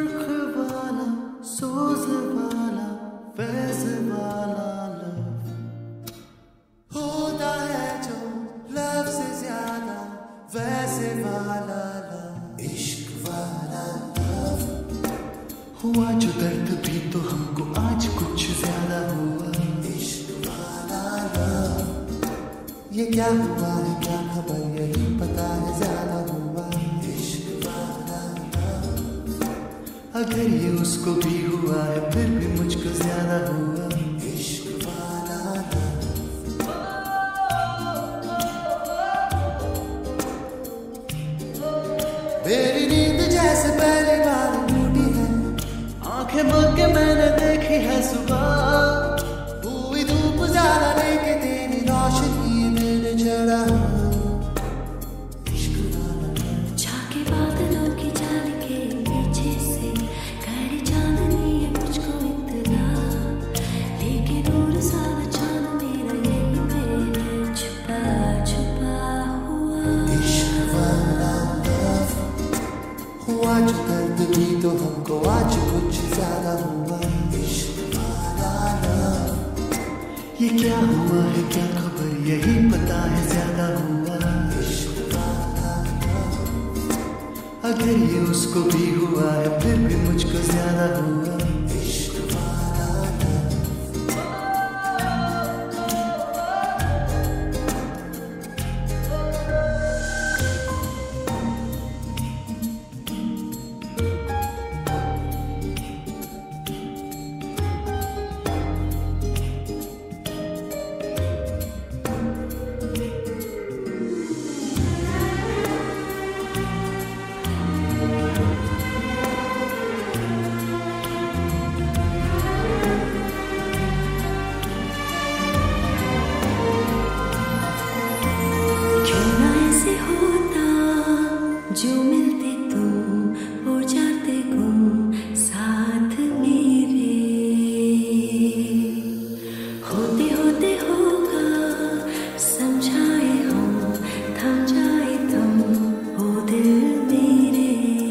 सुर्ख वाला, सोज वाला, फैज वाला लव होता है जो लव से ज्यादा वैसे वाला लव, इश्क वाला लव। हुआ जो दर्द भी तो हमको आज कुछ ज्यादा हुआ, इश्क वाला लव। ये क्या हुआ है क्या खबर यही पता है ज्यादा हुआ, इश्क वाला लव। अगर ये उसको भी हुआ है फिर भी मुझको ज्यादा हुआ, इश्क वाला लव। मेरी नींद जैसे पहली बार टूटी है, आंखें मूंद के मैंने देखी है सुबह, हुई धूप ज्यादा लेके तेरी रोशनी मेरे चढ़ा, इश्क वाला लव। झाके बादलों की जाल के पीछे से गहरी चांदनी है मुझको इतना, लेकिन नूर सा चांद मेरा यही पे छुपा छुपा हुआ, इश्क वाला लव। हुआ जो दर्द भी तो हमको आज कुछ ज्यादा हुआ, इश्क वाला लव। ये क्या हुआ है क्या खबर यही पता है ज्यादा हुआ, इश्क वाला लव। अगर ये उसको भी हुआ है फिर भी मुझको ज्यादा हुआ, इश्क वाला लव। क्यों ना ऐसे होता जो मिलते तुम हो जाते गुम साथ मेरे, होते होते होगा समझाए हम थम जाए तुम हो दिल मेरे,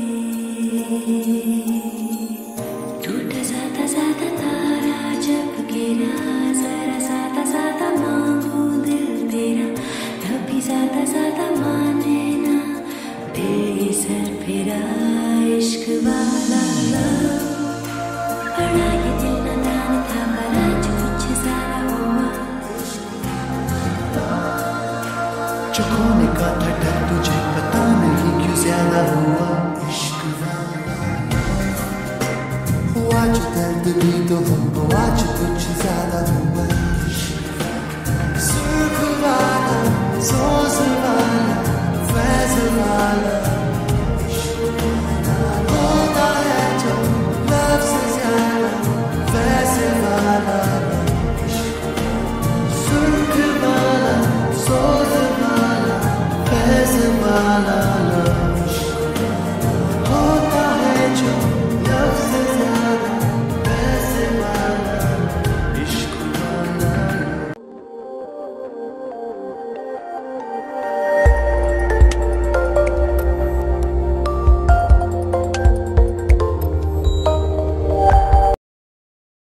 टूटा ज्यादा तारा जब गिरा जरा ज्यादा मांगू दिल तेरा, तभी ज्यादा माने ना तेरी सर फिरा, इश्क वाला लव। बड़ा ये दिल नादान था पर आज कुछ ज्यादा हुआ, जो खोने का था डर तुझे पता नहीं क्यों ज्यादा हुआ, इश्क वाला लव। हुआ जो दर्द भी तो हमको आज कुछ ज्यादा हुआ, सुर्ख वाला, सोज वाला, फैज वाला।